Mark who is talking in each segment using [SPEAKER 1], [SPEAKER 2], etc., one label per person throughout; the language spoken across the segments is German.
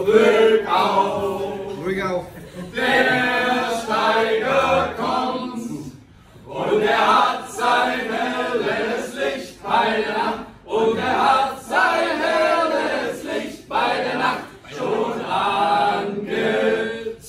[SPEAKER 1] Glück auf.
[SPEAKER 2] Glück auf.
[SPEAKER 1] Der Steiger kommt und er hat sein helles Licht bei der Nacht und er hat sein helles Licht bei der Nacht schon angezündet,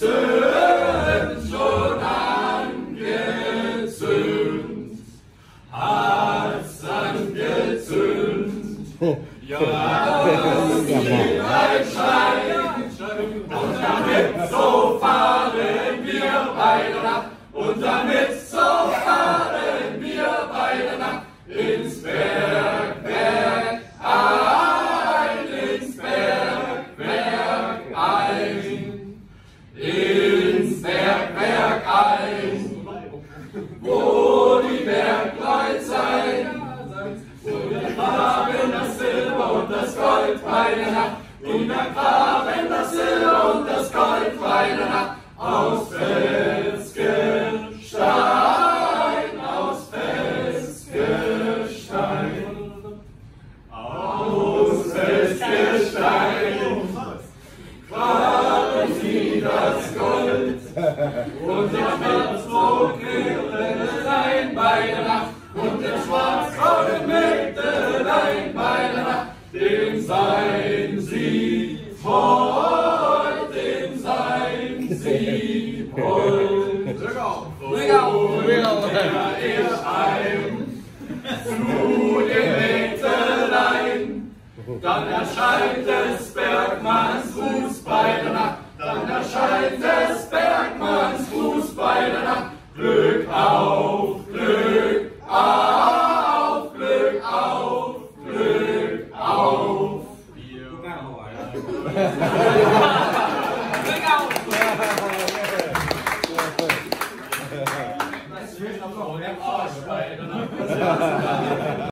[SPEAKER 1] hat's angezündet. Ja, das ist ein Schein und damit so fahren wir bei der Nacht und damit so fahren wir bei der Nacht ins Bergwerk ein, ins Bergwerk ein, ins Bergwerk ein, wo die Bergleute sein, und wir graben das Silber und das Gold bei der Nacht, und wir graben das Silber und das Gold bei der Nacht aus Felsgestein, aus Felsgestein, aus Felsgestein, graben sie das Gold und der schwarz-rot Mägdelein bei der Nacht und der schwarz-rote Mägdelein bei der Nacht, dem sein sie hold, dem sein sie hold. Glück auf! Glück auf! Glück auf! Er heim zu den Mägdelein, dann erscheint des Bergmanns Fuß bei der Nacht, dann erscheint des Bergmanns Fuß bei der Nacht. Glück auf, Glück auf, Glück auf, Glück auf. Glück auf! Das wird aber auch der Arsch bei der Nacht.